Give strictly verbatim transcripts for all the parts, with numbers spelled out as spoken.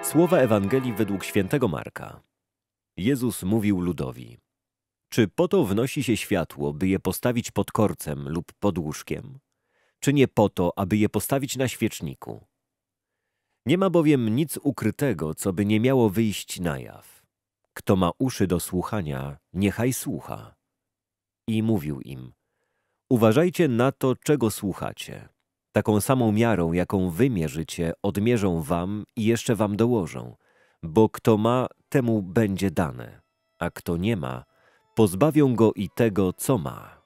Słowa Ewangelii według świętego Marka. Jezus mówił ludowi: czy po to wnosi się światło, by je postawić pod korcem lub pod łóżkiem? Czy nie po to, aby je postawić na świeczniku? Nie ma bowiem nic ukrytego, co by nie miało wyjść na jaw. Kto ma uszy do słuchania, niechaj słucha. I mówił im: uważajcie na to, czego słuchacie. Taką samą miarą, jaką wy mierzycie, odmierzą wam i jeszcze wam dołożą. Bo kto ma, temu będzie dane, a kto nie ma, pozbawią go i tego, co ma.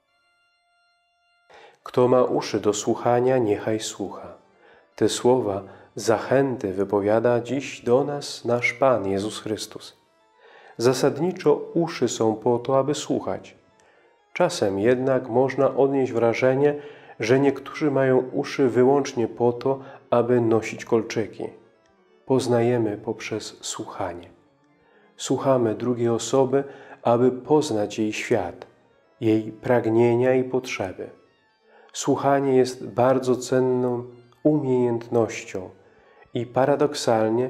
Kto ma uszy do słuchania, niechaj słucha. Te słowa zachęty wypowiada dziś do nas nasz Pan Jezus Chrystus. Zasadniczo uszy są po to, aby słuchać. Czasem jednak można odnieść wrażenie, że niektórzy mają uszy wyłącznie po to, aby nosić kolczyki. Poznajemy poprzez słuchanie. Słuchamy drugiej osoby, aby poznać jej świat, jej pragnienia i potrzeby. Słuchanie jest bardzo cenną umiejętnością i paradoksalnie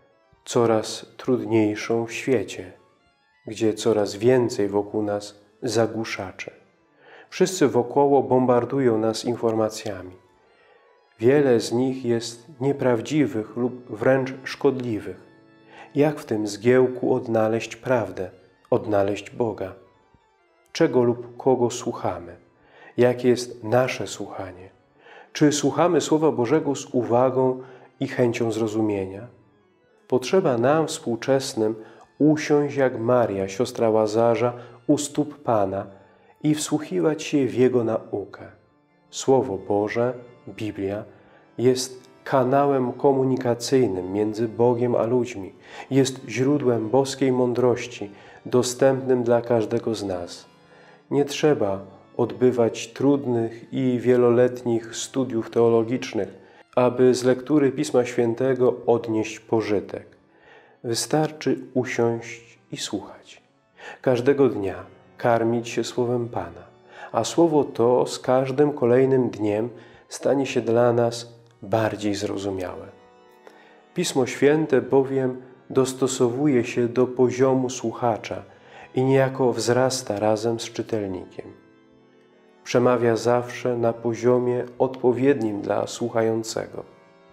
coraz trudniejszą w świecie, gdzie coraz więcej wokół nas zagłuszaczy. Wszyscy wokoło bombardują nas informacjami. Wiele z nich jest nieprawdziwych lub wręcz szkodliwych. Jak w tym zgiełku odnaleźć prawdę, odnaleźć Boga? Czego lub kogo słuchamy? Jakie jest nasze słuchanie? Czy słuchamy Słowa Bożego z uwagą i chęcią zrozumienia? Potrzeba nam współczesnym usiąść jak Maria, siostra Łazarza, u stóp Pana i wsłuchiwać się w Jego naukę. Słowo Boże, Biblia, jest kanałem komunikacyjnym między Bogiem a ludźmi. Jest źródłem boskiej mądrości, dostępnym dla każdego z nas. Nie trzeba odbywać trudnych i wieloletnich studiów teologicznych, aby z lektury Pisma Świętego odnieść pożytek. Wystarczy usiąść i słuchać. Każdego dnia karmić się Słowem Pana, a Słowo to z każdym kolejnym dniem stanie się dla nas bardziej zrozumiałe. Pismo Święte bowiem dostosowuje się do poziomu słuchacza i niejako wzrasta razem z czytelnikiem. Przemawia zawsze na poziomie odpowiednim dla słuchającego.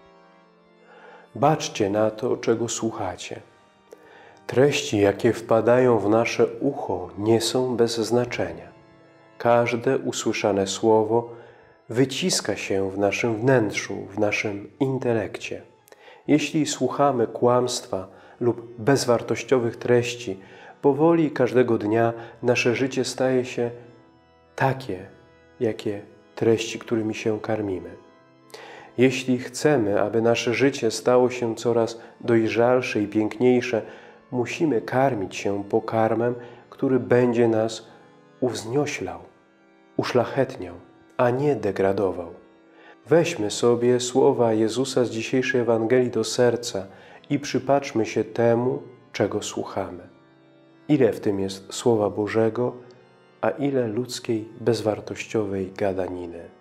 Baczcie na to, czego słuchacie. Treści, jakie wpadają w nasze ucho, nie są bez znaczenia. Każde usłyszane słowo wyciska się w naszym wnętrzu, w naszym intelekcie. Jeśli słuchamy kłamstwa lub bezwartościowych treści, powoli każdego dnia nasze życie staje się takie, jakie treści, którymi się karmimy. Jeśli chcemy, aby nasze życie stało się coraz dojrzalsze i piękniejsze, musimy karmić się pokarmem, który będzie nas uwznioślał, uszlachetniał, a nie degradował. Weźmy sobie słowa Jezusa z dzisiejszej Ewangelii do serca i przypatrzmy się temu, czego słuchamy. Ile w tym jest Słowa Bożego, a ile ludzkiej, bezwartościowej gadaniny.